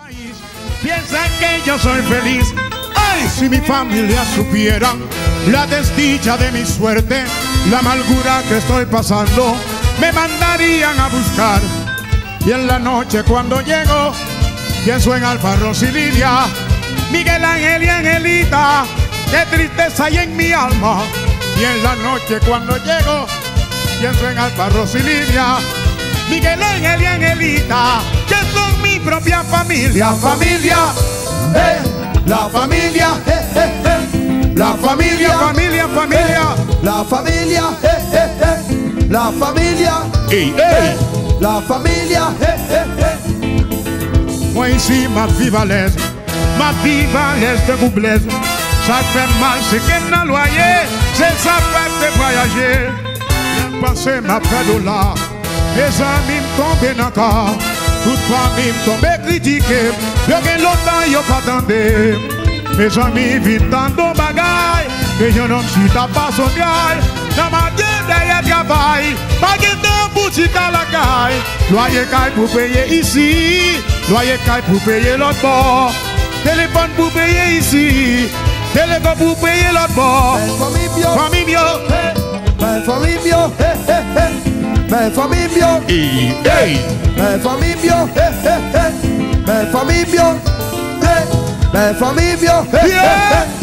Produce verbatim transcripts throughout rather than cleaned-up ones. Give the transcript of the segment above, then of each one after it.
Piensan que yo soy feliz. Ay, si mi familia supiera la desdicha de mi suerte, la amargura que estoy pasando, me mandarían a buscar. Y en la noche cuando llego, pienso en Alfarros y Lidia, Miguel Ángel y Angelita, qué tristeza hay en mi alma. Y en la noche cuando llego, pienso en Alfarros y Lidia, Miguel Ángel y Angelita, que son mi propia familia. Familia, eh, la familia, eh, eh, eh. La familia, familia, familia. La familia, eh, eh, eh. La familia, Hey, hey. la familia, eh, eh, eh. Moi ici ma vie valaise, ma vie valaise de boublesse. Ça fait mal, c'est qu'elle n'a loyer, c'est ça fait de voyager. Le passé m'a fait de là, mes amis me tombent dans le corps, toute famille me tombe critiquée. Y'a que longtemps y'a pas attendu. Mes amis vivent dans nos bagailles, et y'en a qui t'a pas son gaille. Dans ma gueule derrière travail, pas de boutique à la caille. Loyer caille pour payer ici, loyer caille pour payer l'autre bord. Téléphone pour payer ici, téléphone pour payer l'autre bord. Famille bio, Ben famille bio, eh, eh, eh. Ben famille bio, hey, hey. ben famille bio, eh, eh, eh. Ben famille bio, eh. Ben famille bio, eh, eh, Yeah. eh.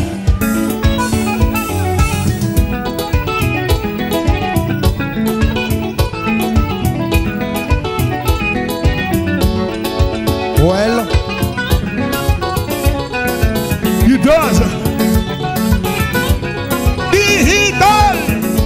Well, You does. He does.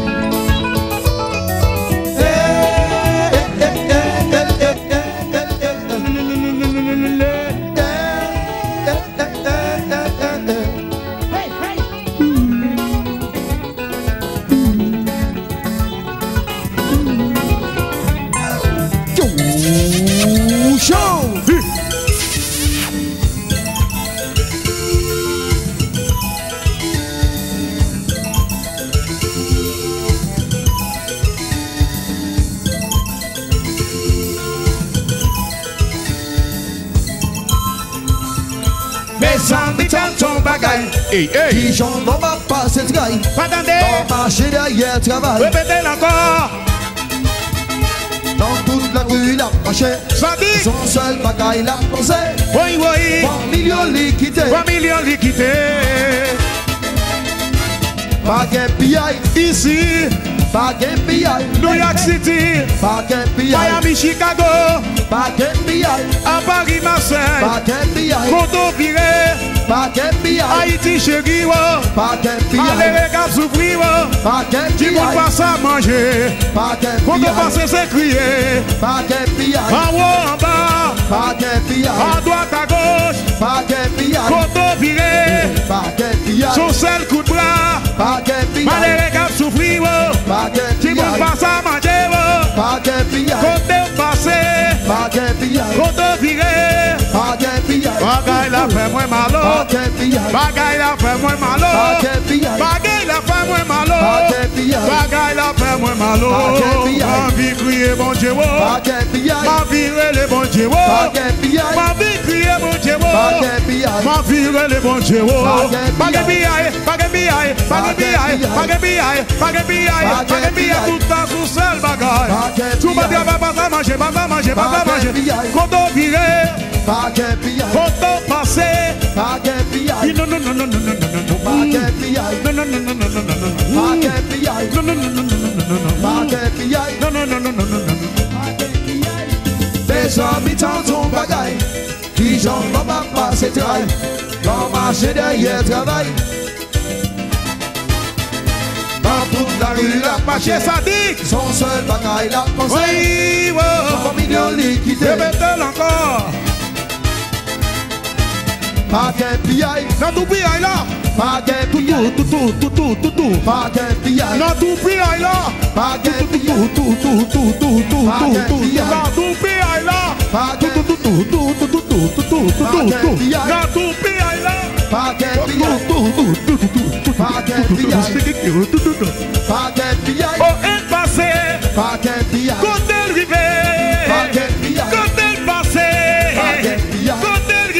mes amis t'entendent bagaille. Hey, hey. Qui j'en n'en va pas cette gaille. Pas attendez. Dans marché derrière travail. Répétez encore. Dans toute la rue la marché. Ça dit. Son seul bagaille la pensée. Oui, oui. Trois millions liquidés. Trois millions liquidés. Baguette P I. Ici. Baguette P I. New York City. Baguette P I. Miami, Chicago. Baguette P I. À Paris, Marseille. Baguette P I. Condo Piré. Baguette P I. Haïti, chéri. Baguette P I. Allez, les gars, s'ouvrir. Baguette P Tu I. peux passer à manger. Baguette P Quand on I. passe, c'est crier. Baguette P I. En haut, en bas. Baguette P I. À droite, à gauche. Baguette P I. Condo Piré. Baguette P I. Son seul coup de bras. Baguette P I. Allez, les gars, s'ouvrir. Baguette Tu P peux I. passer à manger. Baguette P I. Quand on passe, Baguette P I. condo Piré. Baguette P I. Bagaille la fait moins malo. Baguette P I. Bagaille la fait moins malo. Baguette P I. Bagaille la fait moins malo. Baguette P I. Bagaille la fait moins malo. Baguette P I. Ma vie crier bon Dieu. Baguette P I. Ma vie les bon Dieu. Baguette P I. Ma vie crier bon Dieu. Baguette P I. Ma vie les bon Dieu. Baguette P I. Baguette P I. Baguette P I. Baguette P I. Baguette P I. Baguette P I. Tout ça sous seul bagaille. Baguette Tout P I. le monde va pas à manger, pas à manger, pas à Baguette P I. manger. Quand on vire, Baguette P I. quand on passe. Baguette P I. Non, non, non, non, non, non, non, non. Baguette P I. Non, non, non, non, non, non, non, non. Baguette P I. Non, non, non, non, non, non, non, non. Baguette P I. Non, non, non, non, non, non, non. Mes amis t'entendent bagaille. Qui j'en n'en va pas cette raille. Dans marché derrière travail. Dans toute la rue la Marché marché. sadique. Son seul bagaille la pensée. Oui, Trois oui. millions liquidés. Répétez-le encore. Baguette P I. Dans tout pays là. Baguette P I. Tout, tout, tout, tout, tout, tout. Baguette P I. Dans tout pays là. Baguette P I. Tout, tout, tout, tout, tout, tout, Baguette tout. P I. Dans tout pays là. Baguette Tout, tout, tout, tout, tout, tout, tout, tout, tout, tout, Baguette tout. P I. Dans tout pays là. Baguette P I. Tout, tout, tout, tout, tout, tout. Baguette P I. Tout, tout, tout. Baguette P I. Oh, est passé. Baguette P I. Quand elle arrivait. Baguette P I. Quand elle passait. Baguette P I. Quand elle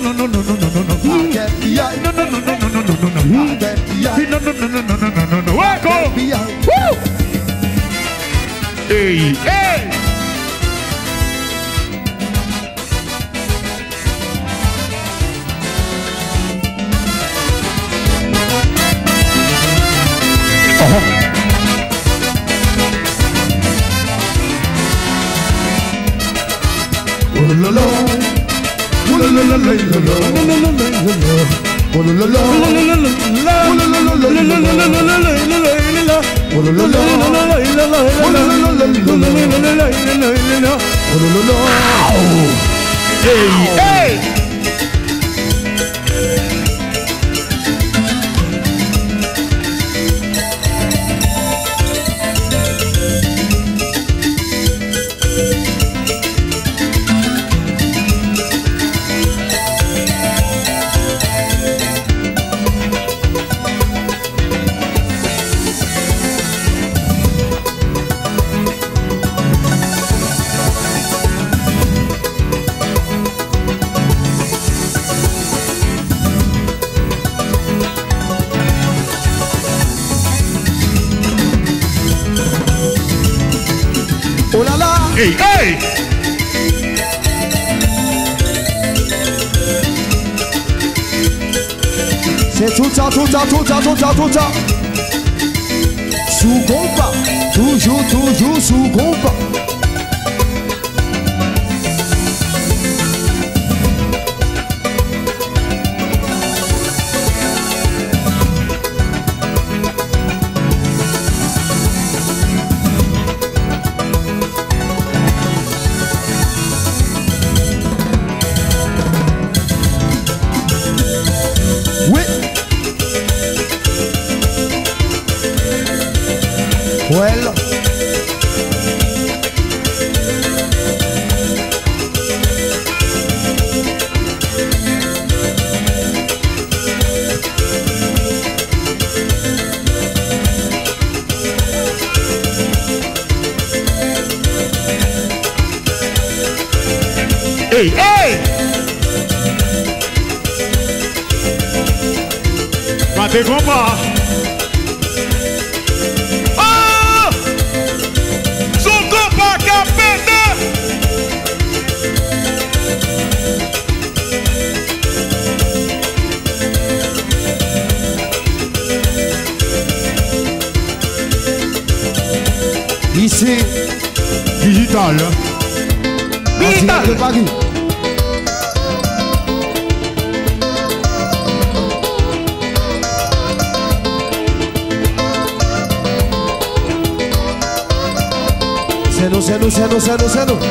non, non, non, non, non, non, non. I get behind. No, no, no, no, no, no, no, no, no. I get behind. No, no, no, no, no, no, no, no, no. I Go! get behind. Woo! Hey, hey! Oh la la, oh la la la la la la, oh la la la, oh la la la, oh la la la la la la, oh la la la, oh la la la. Hey, hey! Oh la la, Hey, hey! c'est tout ça, tout ça, tout ça, tout ça, tout ça. Sous compas, toujours, toujours sous compas. Oui. Well. Hey, hey! Pas de combat! Ah! Son combat qui a pété! Ici, Digital. Digital de Paris. C'est nous, c'est nous, c'est nous, c'est nous, c'est nous.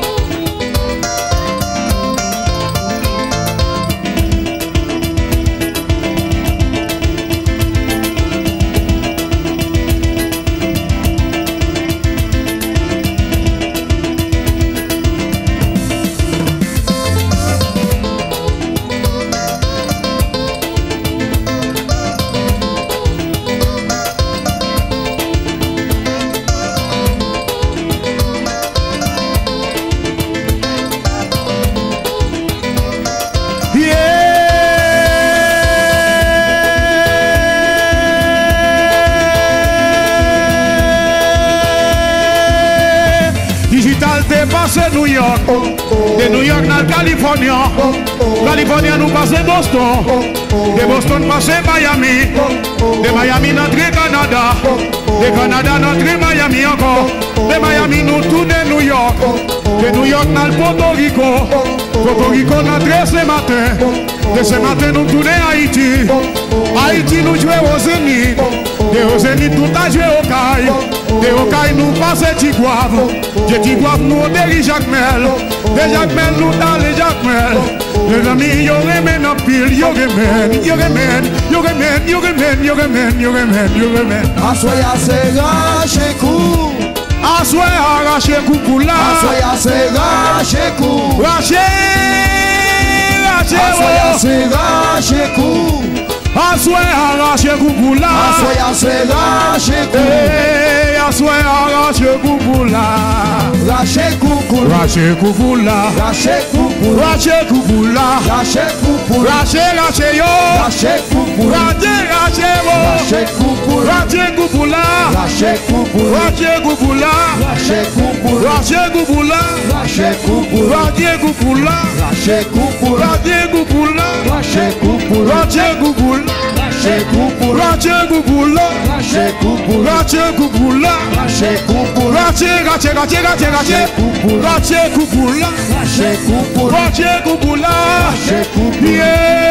Digital te passe New York, de New York na California, California nous passe Boston, de Boston passe Miami, de Miami notre Canada, de Canada notre Miami encore, de Miami nous tourne New York, de New York na Puerto Rico, Puerto Rico notre ce matin, de ce matin nous tourne Haïti, Haïti nous jouons aux Zénith, de aux Zénith tout a joué au Caille, de au Caille nous passe Tigouave, de Tigouave nous déri Jacmel, de Jacmel nous dans les Jacmel, les amis yo remen en pile, yo remen, yo remen, yo remen, yo remen, yo remen, yo remen, yo remen. Assoya c'est raché coup. Assoya arraché coucou là. Assoya c'est raché coup. Raché, raché. Assoya c'est raché coup. Assoya arraché coucou là. Assoya c'est raché coup. soin arrache coupoula. Rache coupoula. Rache coupoula. Rache coupoula. Rache coupoula. Rache coupoula. Rache rache yo. Rache coupoula. Rache rache yo. Rache coupoula. Rache coupoula. Rache coupoula. Rache coupoula. Rache coupoula. Rache coupoula. Rache coupoula. Rache coupoula. Rache coupoula. Rache coupoula. Rache coupoula. Rache coupoula. Rache coupoula. Rache coupoula. Rache coupoula. Rache coupoula. Rache coupoula. Rache rache rache rache rache coupoula. Rache coupoula. Rache coupoula. Rache coupoula. Rache coupoula. Yeah.